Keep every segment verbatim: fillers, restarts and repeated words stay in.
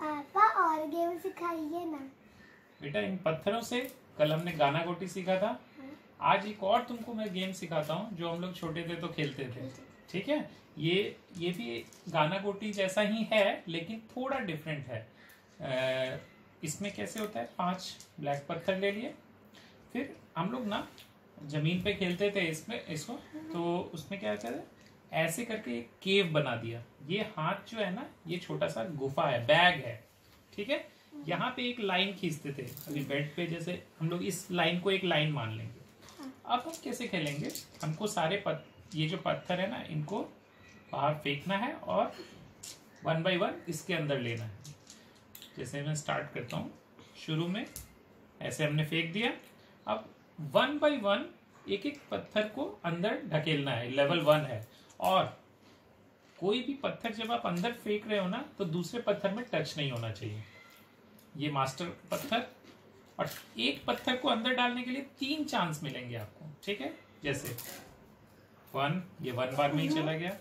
पापा और गेम सिखाइए ना। बेटा इन पत्थरों से कल हमने गाना गोटी सीखा था। आज एक और तुमको मैं गेम सिखाता हूँ जो हम लोग छोटे थे तो खेलते थे। ठीक है, ये ये भी गाना गोटी जैसा ही है लेकिन थोड़ा डिफरेंट है। आ, इसमें कैसे होता है, पांच ब्लैक पत्थर ले लिए, फिर हम लोग ना जमीन पे खेलते थे इसमें इसको, तो उसमें क्या करें, ऐसे करके एक केव बना दिया। ये हाथ जो है ना, ये छोटा सा गुफा है, बैग है। ठीक है, यहाँ पे एक लाइन खींचते थे। अभी बेड पे जैसे हम लोग इस लाइन को एक लाइन मान लेंगे। अब हम कैसे खेलेंगे, हमको सारे पत, ये जो पत्थर है ना, इनको बाहर फेंकना है और वन बाय वन इसके अंदर लेना है। जैसे मैं स्टार्ट करता हूँ, शुरू में ऐसे हमने फेंक दिया। अब वन बाय वन एक एक पत्थर को अंदर ढकेलना है। लेवल वन है, और कोई भी पत्थर जब आप अंदर फेंक रहे हो ना, तो दूसरे पत्थर में टच नहीं होना चाहिए। ये मास्टर पत्थर, और एक पत्थर को अंदर डालने के लिए तीन चांस मिलेंगे आपको। ठीक है, जैसे वन, ये वन बार में ही चला गया,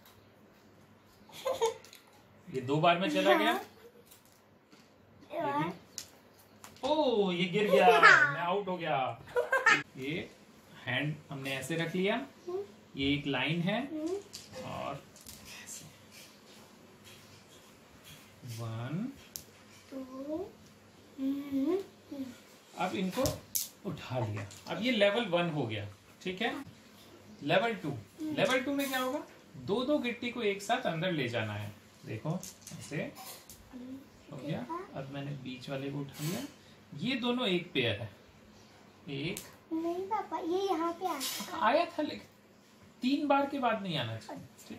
ये दो बार में चला गया, ये ओ ये गिर गया, मैं आउट हो गया। ये हैंड हमने ऐसे रख लिया, ये एक लाइन है, और वन, अब इनको उठा लिया। अब ये लेवल वन हो गया। ठीक है, लेवल टू, लेवल टू में क्या होगा, दो दो गिट्टी को एक साथ अंदर ले जाना है। देखो ऐसे हो गया। अब मैंने बीच वाले को उठा लिया, ये दोनों एक पेयर है। एक नहीं पापा, ये यहाँ पे आता आया था, लेकिन तीन बार के बाद नहीं आना चाहिए।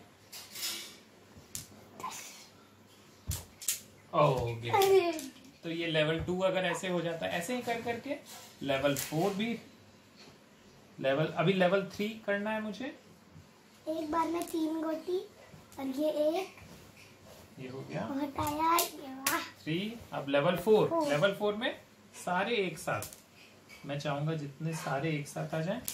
ओ गया। तो ये लेवल टू अगर ऐसे हो जाता है, ऐसे ही कर करके लेवल फोर भी, लेवल अभी लेवल थ्री करना है मुझे। एक बार में तीन गोटी, और ये एक, ये हो गया हटाया थ्री। अब लेवल फोर, लेवल फोर में सारे एक साथ, मैं चाहूंगा जितने सारे एक साथ आ जाएं।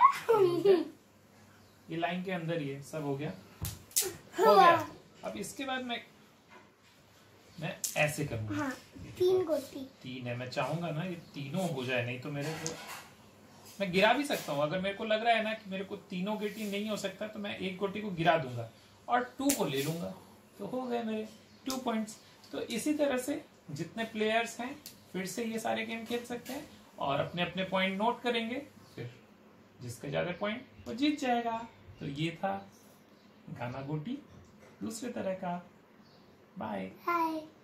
ये लाइन के अंदर ये सब हो गया, हो गया। अब इसके बाद मैं मैं ऐसे करूंगा। हाँ, तीन गोटी, तीन है, मैं चाहूंगा ना ये तीनों हो जाए, नहीं तो मेरे को, मैं गिरा भी सकता हूँ। अगर मेरे को लग रहा है ना कि मेरे को तीनों गोटी नहीं हो सकता, तो मैं एक गोटी को गिरा दूंगा और टू को ले लूंगा, तो हो गए मेरे टू पॉइंट्स। तो इसी तरह से जितने प्लेयर्स हैं फिर से ये सारे गेम खेल सकते हैं और अपने अपने पॉइंट नोट करेंगे, फिर जिसका ज्यादा पॉइंट वो जीत जाएगा। तो ये था गाना गोटी दूसरे तरह का। बाय। हाय।